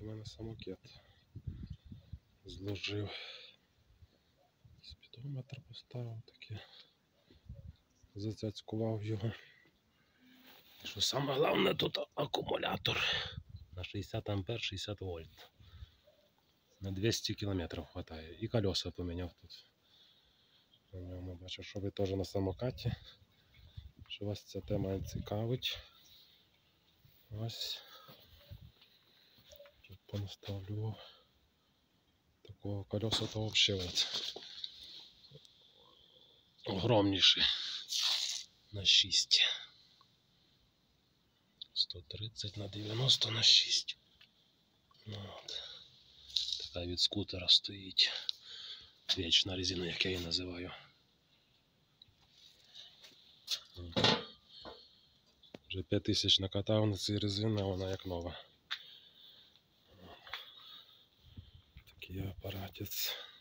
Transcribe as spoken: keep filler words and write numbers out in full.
мене самокет. Зложив. Спідометр поставив таке. Зацяцькував його. І що саме головне, тут акумулятор на шістдесят ампер, шістдесят вольт. На двісті кілометрів хватає. І колеса поміняв тут. На ньому бачу, що ви теж на самокаті. Що вас ця тема цікавить. Ось. Тут понаставлю. Такого колеса то взагалі от. Огромніші. На шість. сто тридцять на дев'яносто на шість. От. Така від скутера стоїть. Вічна резина, як я її називаю. Вже п'ять тисяч накатав на цій резині, а вона як нова. Такий апаратець.